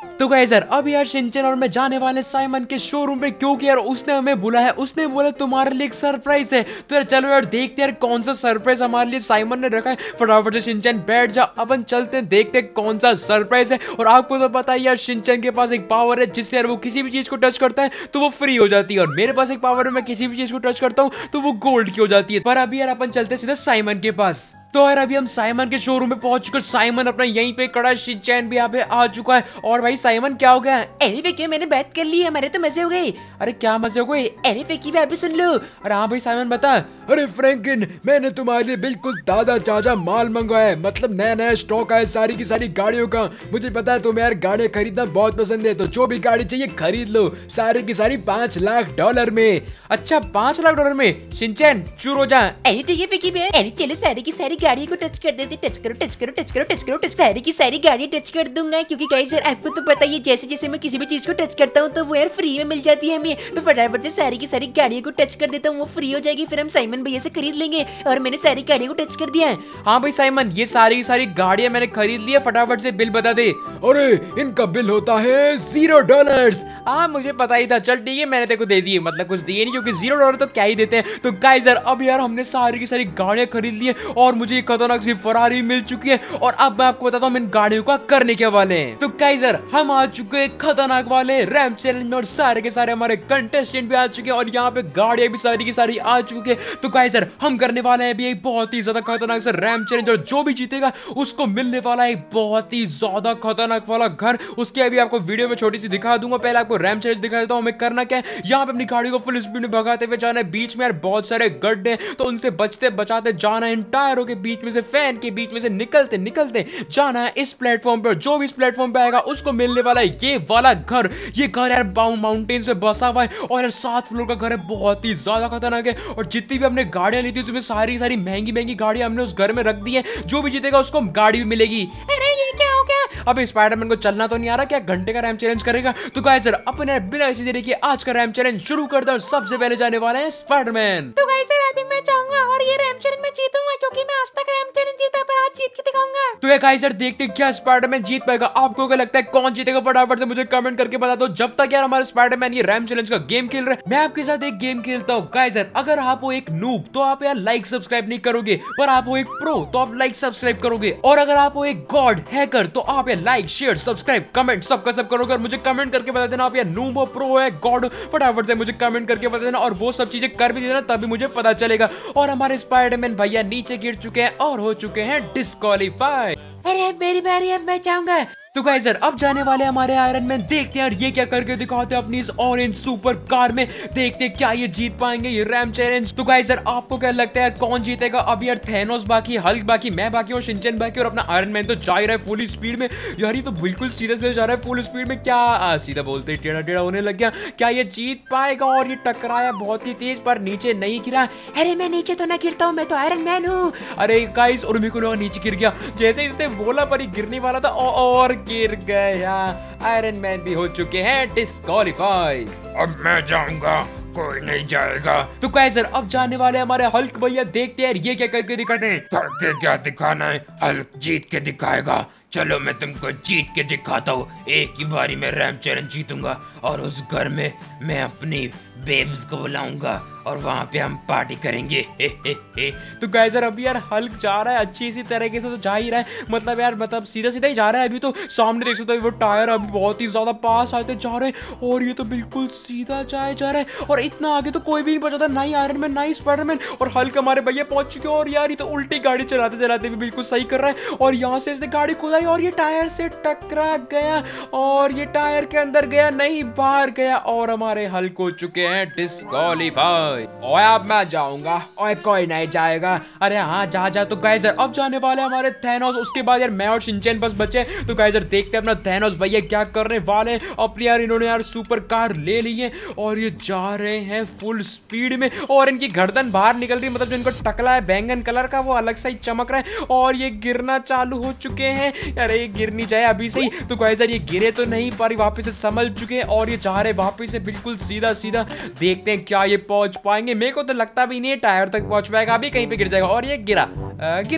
तो गाइस यार अब यार शिनचैन और मैं जाने वाले साइमन के शोरूम पे, क्योंकि यार उसने हमें बुलाया, उसने बोला तुम्हारे लिए एक सरप्राइज है। तो यार चलो यार देखते यार कौन सा सरप्राइज हमारे लिए साइमन ने रखा है। फटाफट से शिनचैन बैठ जा, अपन चलते हैं देखते हैं कौन सा सरप्राइज है। और आपको तो पता है यार शिनचैन के पास एक पावर है जिससे यार वो किसी भी चीज को टच करता है तो वो फ्री हो जाती है, और मेरे पास एक पावर है, मैं किसी भी चीज को टच करता हूँ तो वो गोल्ड की हो जाती है। पर अभी यार अपन चलते सीधे साइमन के पास। तो यार अभी हम साइमन के शोरूम में पहुंच चुके। साइमन अपना यहीं पे खड़ा है, शिनचैन भी यहाँ पे आ चुका है। और भाई साइमन क्या हो गया? एनीवे क्यों मैंने बात कर ली, हमारे तो मजे हो गए। अरे क्या मजे हो गए? एनीवे की भी आप भी सुन लो। अरे हाँ भाई साइमन बता। अरे फ्रैंकलिन, मैंने तुम्हारे लिए बिल्कुल ताजा ताजा माल मंगवाया है, मतलब नया नया स्टॉक है सारी की सारी गाड़ियों का। मुझे पता है तुम्हें यार गाड़ियां खरीदना बहुत पसंद है, तो जो भी गाड़ी चाहिए खरीद लो, सारी की सारी $5 लाख में। अच्छा $5 लाख में? शिनचैन चूर हो जा। एनी तो ये फिकी है। एनी चलो सारी की सारी गाड़ियों को टच कर देते, टच करो टच करो टच करो टच करो टच, सारी की सारी गाड़ी टच कर दूंगा। क्योंकि गाइस यार आपको तो पता ही है, जैसे जैसे मैं किसी भी चीज को टच करता हूँ तो वो यार फ्री में मिल जाती है हमें। तो फटाफट से सारी की सारी गाड़ियों को टच कर देता हूँ, वो फ्री हो जाएगी, फिर हम साइमन भैया से खरीद लेंगे। और मैंने सारी गाड़ियों को टच कर दिया है। हाँ भाई साइमन, ये सारी की सारी गाड़ियां मैंने खरीद ली है, फटाफट से बिल बता दे। अरे इनका बिल होता है $0। हाँ मुझे पता ही था, चल ठीक है मैंने तेरे को दे दिए, मतलब कुछ दिए नहीं, क्योंकि $0 तो क्या ही देते हैं। तो गाइस यार अब यार हमने सारी की सारी गाड़ियां खरीद ली है और मुझे एक खतरनाक सी फरारी मिल चुकी है। और अब मैं आपको बताता हूँ इन गाड़ियों का करने के वाले हैं। तो गाइस यार हम आ चुके हैं खतरनाक वाले रैम चैलेंज में, और सारे के सारे हमारे कंटेस्टेंट भी आ चुके हैं, और यहाँ पे गाड़ियां भी सारी की सारी आ चुकी है। तो गाइस यार हम करने वाले हैं अभी एक बहुत ही ज्यादा खतरनाक सा रैम चैलेंज, और जो भी जीतेगा उसको मिलने वाला है एक बहुत ही ज्यादा खतरनाक वाला घर। उसके अभी आपको वीडियो में छोटी सी दिखा दूंगा, पहले आपको रैम चैलेंज दिखा देता हूँ। हमें करना क्या है, यहाँ पे अपनी गाड़ी को फुल स्पीड में भगाते हुए जाना है। बीच में यार बहुत सारे गड्ढे हैं, तो उनसे बचते बचाते जाना है। इन टायरों के बीच में से, फैन के बीच में से निकलते निकलते जाना है इस प्लेटफॉर्म पर। जो भी इस प्लेटफॉर्म पे आएगा उसको मिलने वाला है ये वाला घर। ये घर यार माउंटेन्स पे बसा हुआ है, और यार 7 फ्लोर का घर है, बहुत ही ज्यादा खतरनाक है। और जितनी भी हमने गाड़ियां ली थी तुम्हें सारी सारी महंगी महंगी गाड़ियां हमने उस घर में रख दी है। जो भी जीतेगा उसको गाड़ी भी मिलेगी। अरे ये क्या हो गया? अबे स्पाइडरमैन को चलना तो नहीं आ रहा क्या? घंटे का रैम चैलेंज करेगा? तो गाइस यार अपने बिना किसी देरी के आज का रैम चैलेंज शुरू करते हैं। सबसे पहले जाने वाले हैं स्पाइडरमैन। तो गाइस यार अभी मैं चाहूंगा और ये रैम चैलेंज में जीतूंगा, क्योंकि मैं आज तक रैम चैलेंज जीता, पर आज जीत के दिखाऊंगा। तो ये गाइस यार देखते हैं क्या स्पाइडरमैन जीत पाएगा। आपको क्या लगता है कौन जीतेगा? फटाफट से मुझे कमेंट करके बता दो। जब तक यार हमारे स्पाइडरमैन ये रैम चैलेंज का गेम खेल रहे हैं, मैं आपके साथ एक गेम खेलता हूँ। गाइस यार अगर आप हो एक नूब तो आप यार लाइक सब्सक्राइब नहीं करोगे, पर आप हो एक प्रो तो आप लाइक सब्सक्राइब करोगे, और अगर आप हो एक गॉड हैकर तो आप यार लाइक शेयर सब्सक्राइब कमेंट सबका सब करोगे। और मुझे कमेंट करके बता देना आप यार नूब हो, प्रो है, गॉड। फटाफट से मुझे कमेंट करके बता देना, और वो सब चीजें कर भी देना, तभी मुझे पता चलेगा। और हमारे स्पाइडरमैन भैया नीचे गिर चुके हैं और हो चुके हैं डिस्क्वालीफाई। अरे मेरी बारी, अब मैं चाहूंगा। तो गाइस यार अब जाने वाले हमारे आयरन मैन। देखते हैं यार ये क्या करके दिखाते हैं अपनी इस ऑरेंज सुपर कार में। देखते हैं क्या ये जीत पाएंगे ये रैम चैलेंज। तो गाइस यार आपको क्या लगता है कौन जीतेगा? अभी यार थैनोस बाकी, हल्क बाकी, मैं बाकी और शिनचैन बाकी, और अपना आयरन मैन तो जा ही रहा है फुल स्पीड में। यार ये तो बिल्कुल सीधे सीधे जा रहा है फुल स्पीड में। क्या सीधा बोलते टेढ़ा टेढ़ा होने लग गया। क्या ये जीत पाएगा? और ये टकराया बहुत ही तेज, पर नीचे नहीं गिरा। अरे मैं नीचे तो ना गिरता हूँ, मैं तो आयरन मैन हूँ। अरे गाइस और मेरे को लगा नीचे गिर गया, जैसे इसने बोला पर ही गिरने वाला था और गिर गया। आयरन मैन भी हो चुके हैं डिस्क्वालीफाई। अब मैं जाऊंगा, कोई नहीं जाएगा। तो गाइस यार अब जाने वाले हमारे हल्क भैया। देखते हैं ये क्या करके दिखाते हैं। करके क्या दिखाना है? हल्क जीत के दिखाएगा। चलो मैं तुमको जीत के दिखाता हूँ। एक ही बारी में रैम चैलेंज जीतूंगा, और उस घर में मैं अपनी बेब्स को बुलाऊंगा और वहाँ पे हम पार्टी करेंगे। हे हे हे। तो गाइस यार अभी यार हल्क जा रहा है अच्छी सी तरीके से, तो जा ही रहा है, मतलब यार मतलब सीधा सीधा ही जा रहा है। अभी तो सामने देख सकते हो वो टायर अभी बहुत ही ज्यादा पास आते जा रहे हैं, और ये तो बिल्कुल सीधा जा रहा है। और इतना आगे तो कोई भी नहीं बचा था, ना ही आयरन मैन ना ही स्पाइडरमैन। और हल्क हमारे भैया पहुंच चुके हैं, और यार ये तो उल्टी गाड़ी चलाते चलाते भी बिल्कुल सही कर रहा है। और यहाँ से इसने गाड़ी खुदाई और ये टायर से टकरा गया, और ये टायर के अंदर गया नहीं बाहर गया, और हमारे हल्क हो चुके हैं डिस्क्वालीफाई। ओए अब मैं जाऊंगा। ओए कोई नहीं जाएगा। अरे हाँ जा जा। तो गाइस यार अब जाने वाले हमारे थैनोस। उसके बाद यार मैं और शिनचैन बस बचे। तो गाइस यार देखते हैं अपना थैनोस भैया क्या करने वाले हैं। अपनी यार इन्होंने यार सुपर कार ले ली है, और ये जा रहे हैं फुल स्पीड में, और इनकी गर्दन बाहर निकल रही है, मतलब जो इनको टकला है बैंगन कलर का वो अलग से ही चमक रहा है, और ये गिरना चालू हो चुके हैं। अरे ये गिर नहीं जाए अभी से ही। तो गाइस यार ये गिरे तो नहीं पर वापस से संभल चुके हैं, और ये जा रहे वापस से बिल्कुल सीधा सीधा। देखते हैं क्या ये पहुंच पाएंगे। मेरे को तो लगता भी नहीं है टायर तक पहुंच पाएगा, अभी कहीं पे गिर जाएगा। और ये गिर गया।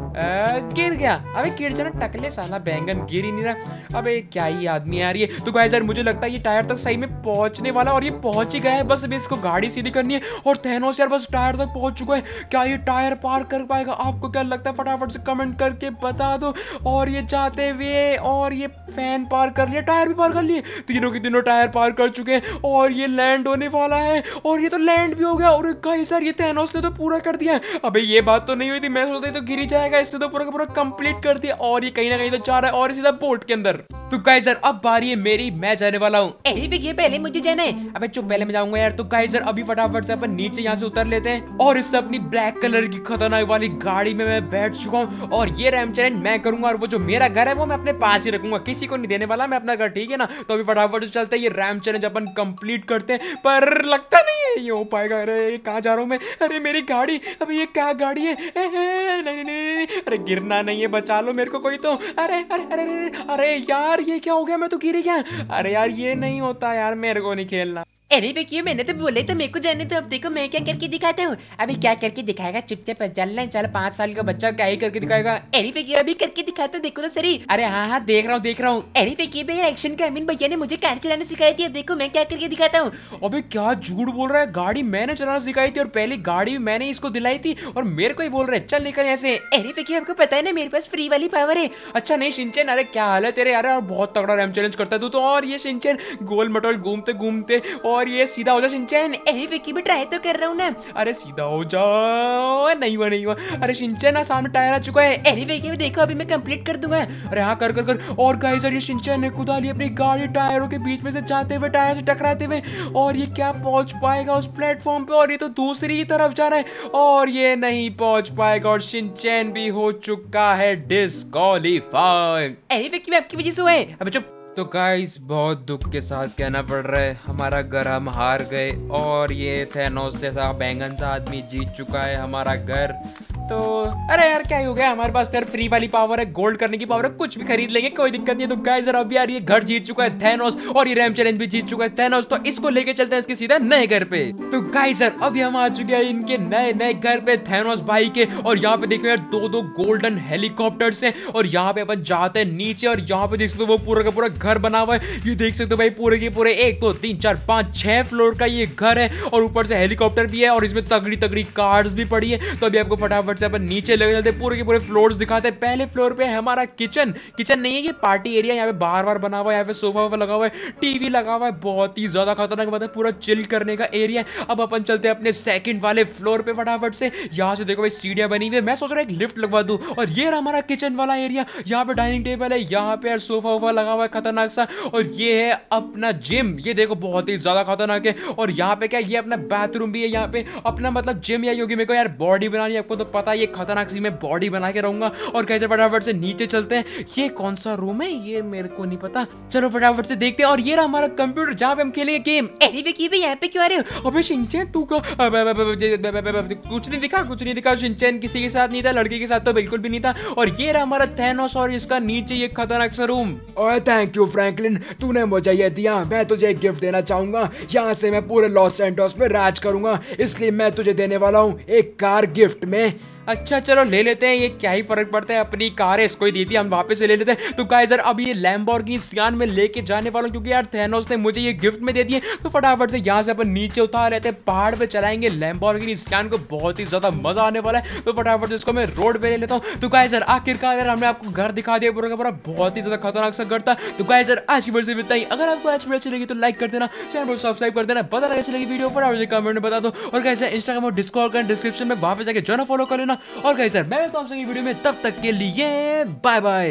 गिर गया। अबे गिर जाना टकले साला बैंगन, गिर ही नहीं रहा। अबे क्या ही आदमी यार ये। तो गाइस यार मुझे लगता है ये टायर तक सही में पहुंचने वाला और ये पहुंच ही गया है। बस अभी इसको गाड़ी सीधी करनी है और थैनोस यार बस टायर तक पहुंच चुका है। क्या ये टायर पार कर पाएगा? आपको क्या लगता है? फटाफट से कमेंट करके बता दो। और ये जाते हुए और ये फैन पार कर लिया, टायर भी पार कर लिए, तीनों के तीनों टायर पार कर चुके हैं और ये लैंड होने वाला है और ये तो लैंड भी हो गया। और गाइस यार ये थैनोस ने तो पूरा कर दिया है। अबे ये बात तो नहीं हुई थी, मैं सोचता तो गिर ही जाएगा, इससे तो पूरा का पूरा कंप्लीट कर दिया और ये कहीं ना कहीं तो जा रहा है और सीधा बोट के अंदर। तो गाइस यार अब बारी है मेरी, मैं जाने वाला हूँ। ये पहले मुझे जाना है। अबे चुप, पहले मैं जाऊंगा यार। तो गाइस यार अभी फटाफट से अपन नीचे यहाँ से उतर लेते हैं और इससे अपनी ब्लैक कलर की खतरनाक वाली गाड़ी में मैं बैठ चुका हूँ और ये रैम चैलेंज मैं करूंगा और वो जो मेरा घर है वो मैं अपने पास ही रखूंगा, किसी को नहीं देने वाला मैं अपना घर, ठीक है ना। तो अभी फटाफट से चलते हैं, ये रैम चैलेंज अपन कंप्लीट करते हैं, पर लगता नहीं है ये हो पाएगा। अरे कहाँ जा रहा हूँ मैं? अरे मेरी गाड़ी, अभी ये क्या गाड़ी है? नहीं, अरे गिरना नहीं है, बचा लो मेरे को कोई तो। अरे अरे अरे अरे अरे यार ये क्या हो गया? मैं तो गिर गया। अरे यार ये नहीं होता यार, मेरे को नहीं खेलना। अरे देखिए मैंने तो बोले तो मेरे को जाने तो। अब देखो मैं क्या करके दिखाता हूँ। अभी क्या करके दिखाएगा? चुपचाप चल रहे, चल 5 साल का बच्चा क्या ही करके दिखाएगा। अरे देखिए अभी करके दिखाता हूँ, देखो तो सही। अरे हाँ देख रहा हूँ। अरे देखिए भैया एक्शन का अमीन भैया ने मुझे कार चलाना सिखाई थी। देखो मैं क्या करके दिखाता हूँ। अबे क्या झूठ बोल रहा है? गाड़ी मैंने चलाना सिखाई थी और पहली गाड़ी भी मैंने इसको दिलाई थी और मेरे को ही बोल रहे चल निकल ऐसे। अरे देखिए आपको पता है ना मेरे पास फ्री वाली पावर है। अच्छा नहीं शिनचैन, अरे क्या हाल है तेरे यार? और बहुत तगड़ा रैम चैलेंज करता है तू तो। और ये शिनचैन गोल मटोल घूमते घूमते और ये सीधा हो जा शिनचैन। अरे विकी भी ट्राई तो कर रहा हूँ ना। अरे सीधा हो जाओ। नहीं हुआ। अरे शिनचैन ना सामने टायर आ चुका है। अरे विकी भी देखो अभी मैं कंप्लीट कर दूंगा। अरे हाँ कर। और गाइस यार ये शिनचैन ने कुदा ली अपनी गाड़ी टायरों के बीच में से जाते हुए, टायर से टकराते हुए, और ये क्या पहुंच पाएगा उस प्लेटफॉर्म पे? और ये तो दूसरी ही तरफ जा रहा है और ये नहीं पहुंच पाएगा और शिनचैन भी हो चुका है डिस्क्वालीफाई। अरे विकी आपकी वजह से हुआ है। अबे चुप। तो गाइस बहुत दुख के साथ कहना पड़ रहा है, हमारा घर हम हार गए और ये थैनोस जैसा बैंगन सा आदमी जीत चुका है हमारा घर। तो अरे यार क्या ही हो गया, हमारे पास यार फ्री वाली पावर है, गोल्ड करने की पावर है, कुछ भी खरीद लेंगे, कोई दिक्कत नहीं है। तो गाइस यार अब यार ये घर जीत चुका है थैनोस और ये रैम चैलेंज भी जीत चुका है थैनोस, तो इसको लेके चलते हैं इसके सीधा नए घर पे। तो गाइस यार अभी हम आ चुके हैं इनके नए घर पे थैनोस भाई के, और यहाँ पे देखो यार दो गोल्डन हेलीकॉप्टर्स हैं और यहाँ पे अपन जाते हैं नीचे और यहाँ पे देख सकते हो वो पूरा का पूरा घर बना हुआ है। ये देख सकते हो भाई पूरे के पूरे 1 2 3 4 5 6 फ्लोर का ये घर है और ऊपर से हेलीकॉप्टर भी है और इसमें तगड़ी कार्स भी पड़ी है। तो अभी आपको फटाफट से अपन नीचे लेके चलते पूरे के पूरे फ्लोर्स दिखाते हैं। पहले फ्लोर पे है हमारा किचन नहीं है, ये पार्टी एरिया, यहाँ पे बार बना हुआ है, यहाँ पे सोफा वोफा लगा हुआ है, टीवी लगा हुआ है, बहुत ही ज्यादा खतरनाक, मतलब पूरा चिल करने का एरिया है। अब अपन चलते हैं अपने सेकंड वाले फ्लोर पे फटाफट से। यहाँ से देखो भाई सीढ़ियां बनी हुई है, मैं सोच रहा हूँ एक लिफ्ट लगवा दूं। और ये रहा हमारा किचन वाला एरिया, यहाँ पे डाइनिंग टेबल है, यहाँ पे यार सोफा वोफा लगा हुआ है खतरनाक सा, और ये है अपना जिम, ये देखो बहुत ही ज्यादा खतरनाक है। और यहाँ पे क्या ये अपना बाथरूम भी है, यहाँ पे अपना मतलब जिम या योगी, मेरे को यार बॉडी बनानी है, आपको तो पता है ये खतरनाक सी मैं बॉडी बना के रहूंगा। और कैसे फटाफट से नीचे चलते हैं, ये कौन सा रूम है ये मेरे को नहीं पता, चलो फटाफट से देखते हैं। और ये रहा हमारा कंप्यूटर जहाँ पे हम खेलेंगे गेम। अरे विकी भाई यहाँ पे क्यों आ रहे हो? अबे शिनचैन तू का कुछ नहीं दिखा शिनचैन किसी के साथ नहीं था, लड़के के साथ तो बिल्कुल भी नहीं था। और ये रहा हमारा थैनोस और इसका नीचे ये खतरनाक सा रूम। ओए थैंक यू फ्रैंकलिन, तूने मुझे ये दिया, मैं तुझे एक गिफ्ट देना चाहूंगा। यहाँ से मैं पूरे लॉस सैंटोस में राज करूंगा, इसलिए मैं तुझे देने वाला हूँ एक कार गिफ्ट में। अच्छा चलो ले लेते हैं, ये क्या ही फर्क पड़ता है, अपनी कार है, इसको ही दी थी, हम वापस से ले लेते हैं। तो गाइस यार अभी ये लैम्बोर्गिनी सियान में लेके जाने वाला हूं, क्योंकि यार थैनोस ने मुझे ये गिफ्ट में दे दिए। तो फटाफट से यहाँ से अपन नीचे उतार रहते हैं, पहाड़ पे चलाएंगे लैम्बोर्गिनी सियान को, बहुत ही ज्यादा मजा आने वाला है। तो फटाफट से इसको मैं रोड पे ले लेता हूँ। तो गाइस यार आखिरकार यार हमने आपको घर दिखा दिया पूरा का पूरा, बहुत ही ज्यादा खतरनाक सा घर था। तो गाइस यार आज की वीडियो से इतना ही, अगर आपको आज वीडियो अच्छी लगी तो लाइक कर देना, चैनल को सब्सक्राइब कर देना, पता कैसी लगी वीडियो फटाफट से कमेंट में बता दो। और गाइस यार इंस्टाग्राम और डिस्कॉर्ड का डिस्क्रिप्शन में वहां पे जाके जो ना फॉलो कर लेना। और गाइस यार मैं मिलता हूं आपसे वीडियो में, तब तक के लिए बाय बाय।